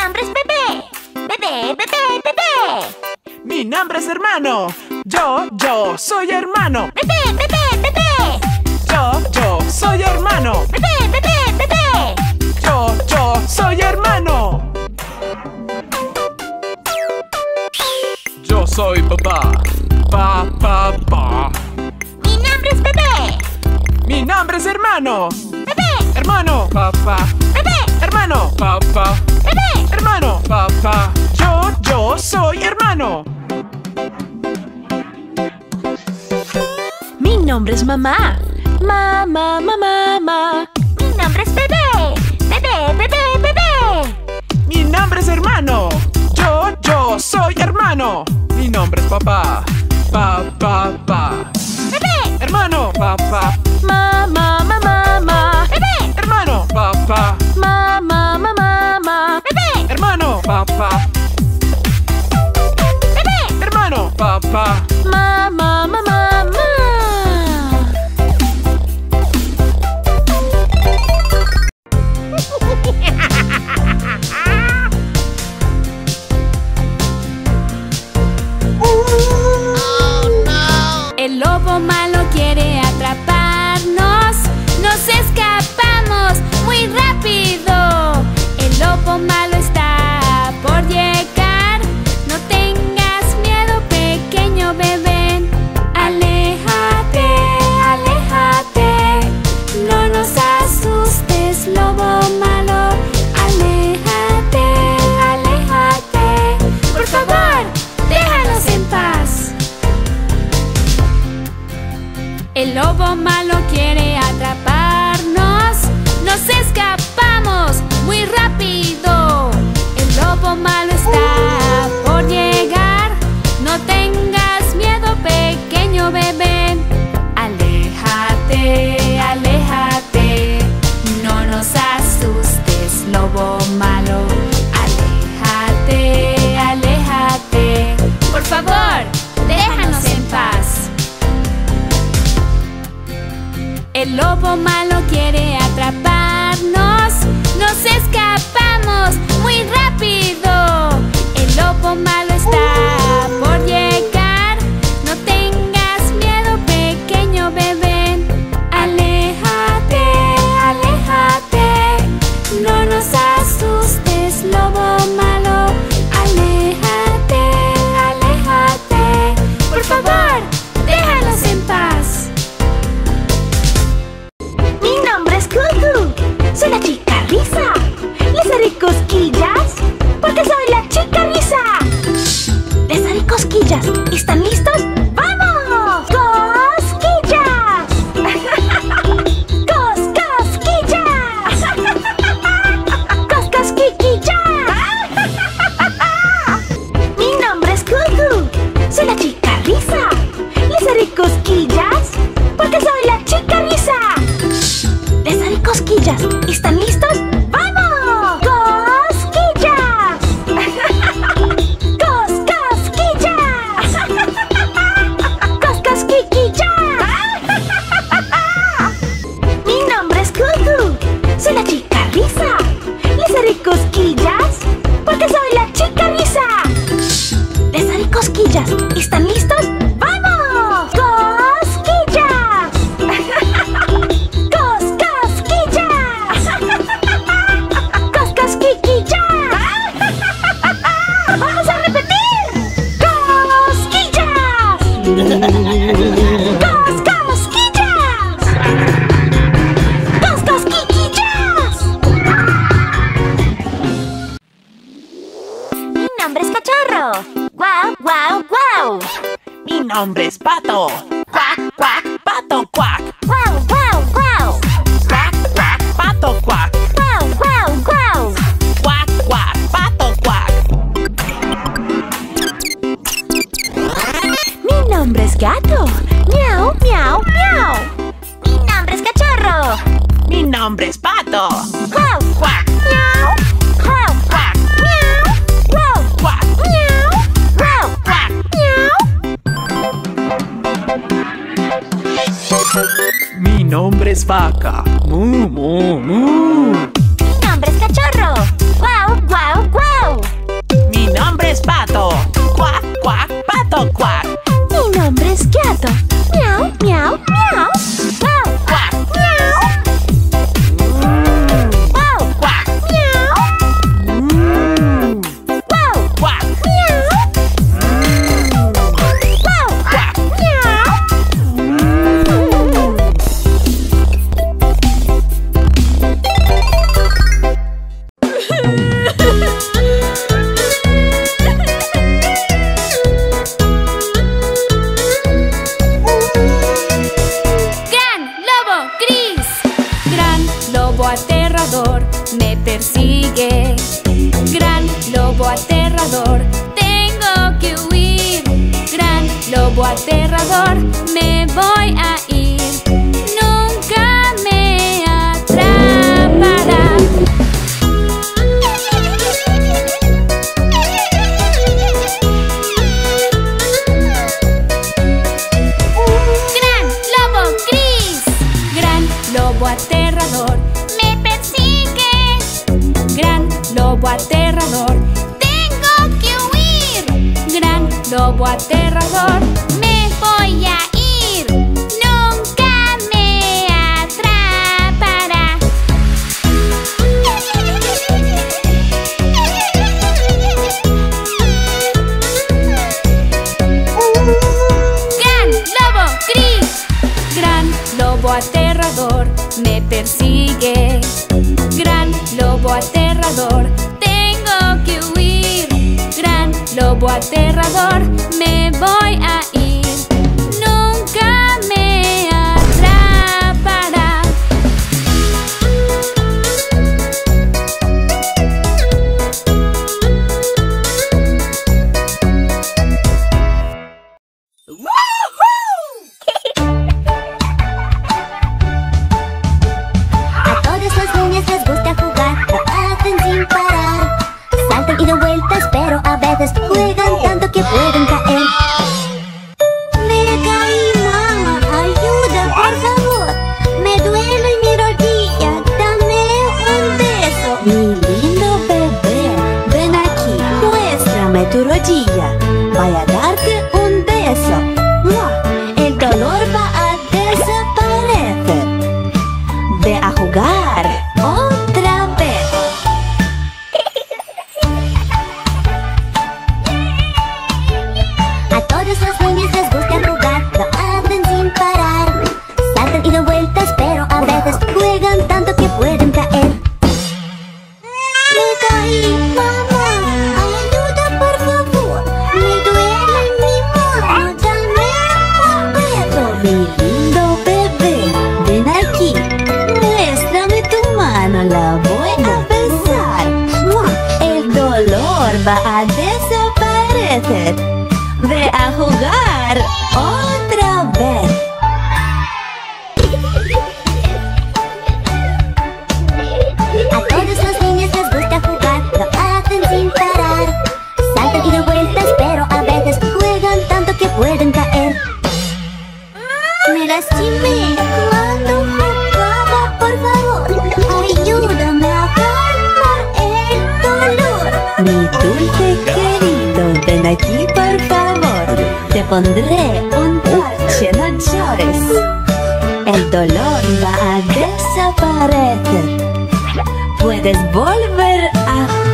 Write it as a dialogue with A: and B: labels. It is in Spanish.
A: nombre es Bebé. Bebé, bebé, bebé.
B: Mi nombre es Hermano. Yo soy hermano.
A: Bebé, bebé, bebé.
B: Yo soy hermano.
A: Bebé, bebé, bebé.
B: Yo soy hermano. Yo soy papá. Pa.
A: Mi nombre es Bebé.
B: Mi nombre es Hermano.
A: Bebé,
B: Hermano. Papá.
A: bebé,
B: Hermano. Papá.
A: bebé.
B: Hermano. Papá. Yo soy hermano.
C: Mi nombre es Mamá. Mamá.
A: Mi nombre es Bebé. Bebé, bebé, bebé.
B: Mi nombre es Hermano. Yo soy hermano. Mi nombre es Papá. Pa.
A: Bebé,
B: Hermano. Papá.
C: Mamá.
A: bebé,
B: Hermano. Papá.
C: Mamá.
A: bebé,
B: Hermano. Papá.
A: bebé.
B: Hermano. Papá.
C: Mamá.
D: El lobo malo quiere atraparnos. Nos escapamos muy rápido. El lobo malo está por llegar. No tengas miedo, pequeño bebé. Aléjate, aléjate. No nos asustes, lobo malo. Aléjate, aléjate. Por favor, déjanos en paz. El lobo malo quiere atraparnos. Nos escapamos muy rápido. El lobo malo está por llegar. No tengas miedo, pequeño bebé. Aléjate, aléjate. No nos asustes, lobo malo. Aléjate, aléjate. Por favor, déjanos en paz. El lobo malo quiere atraparnos. Nos escapamos muy rápido. El lobo malo está por llegar. No tengas miedo, pequeño bebé. Aléjate, aléjate. No nos asustes, lobo malo. Aléjate, aléjate. Por favor, déjanos en paz.
A: Mi nombre es Cucu. Soy la chica risa. Les haré cosquillas porque soy la chica risa. Les haré cosquillas. ¿Están listos? ¡Vamos! ¡Cosquillas! ¡Cosquillas! ¡Cosquillas! Mi nombre es Cucu. Soy la chica risa. Les haré cosquillas porque soy la chica risa. Les haré cosquillas. ¿Están listos? ¡Vamos! ¡Cosquillas! ¡Cosquillas! ¡Cosquillas! Mi nombre es Cucu. Soy la chica risa. Les haré cosquillas porque soy la chica risa. Les haré cosquillas. ¿Están listos? ¡Vamos! ¡Cosquillas! ¡Cosquillas! ¡Vamos a repetir! ¡Cosquillas! ¡Cosquillas! Mi nombre es Cachorro. ¡Guau!
B: Mi nombre es Pato. Cuac, pato, cuac.
A: ¡Guau!
B: Cuac, pato, cuac.
A: ¡Guau!
B: Cuac, pato, cuac.
C: Mi nombre es Gato. Miau.
A: Mi nombre es Cachorro.
B: Mi nombre es Pato.
A: ¡Guau!
B: Cuac,
A: ¡Miau! ¡Guau!
B: cuac,
A: ¡Miau! ¡Guau!
B: cuac.
A: ¡Miau! ¡Guau!
B: Cuac.
A: ¡Miau!
B: Mi nombre es Vaca. Mu.
A: Mi nombre es Cachorro. ¡Guau!
D: persigue. Gran lobo aterrador, tengo que huir. Gran lobo aterrador, me voy a ir. Nunca me atrapará. Gran lobo gris, gran lobo aterrador, me persigue. Gran lobo aterrador, tengo que huir. Gran lobo aterrador, me voy a ir. Nunca me atrapará. Gran lobo gris, gran lobo aterrador, me persigue. Gran lobo aterrador, tengo que huir. Gran lobo aterrador, me voy a ir. Nunca me atrapará.
E: A todas las niñas les gusta jugar, lo hacen sin parar. Saltan y dan vueltas, pero a veces juegan tanto que pueden caer. Me caí, mamá, ayuda, por favor. Me duele mi rodilla, dame un beso. Mi lindo bebé, ven aquí, muéstrame tu rodilla. Voy a darte un beso. ¡Mua! El dolor va a desaparecer. Ve a jugar otra vez. A todas las niñas les gusta jugar, lo hacen sin parar. Saltan y dan vueltas, pero a veces juegan tanto que pueden caer. Me caí, mamá, ayuda por favor. Me duele mi mano, dame un beso. Mi lindo bebé, ven aquí, muéstrame tu mano, la voy a besar. ¡Mua! El dolor va a desaparecer. Ve a jugar otra vez. A todas las niñas les gusta jugar, lo hacen sin parar. Saltan y dan vueltas, pero a veces juegan tanto que pueden caer. Me lastimé cuando jugaba, por favor, ayúdame a calmar el dolor. Mi dulce querido, ven aquí por favor. Te pondré un parche, no llores. El dolor va a desaparecer. Puedes volver a